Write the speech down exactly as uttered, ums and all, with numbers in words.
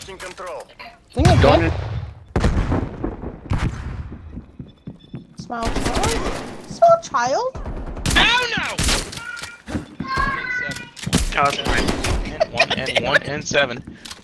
Taking control. Think again. Going in. Smile child? Smile child? Oh no! Oh, that's fine. And one and one and seven.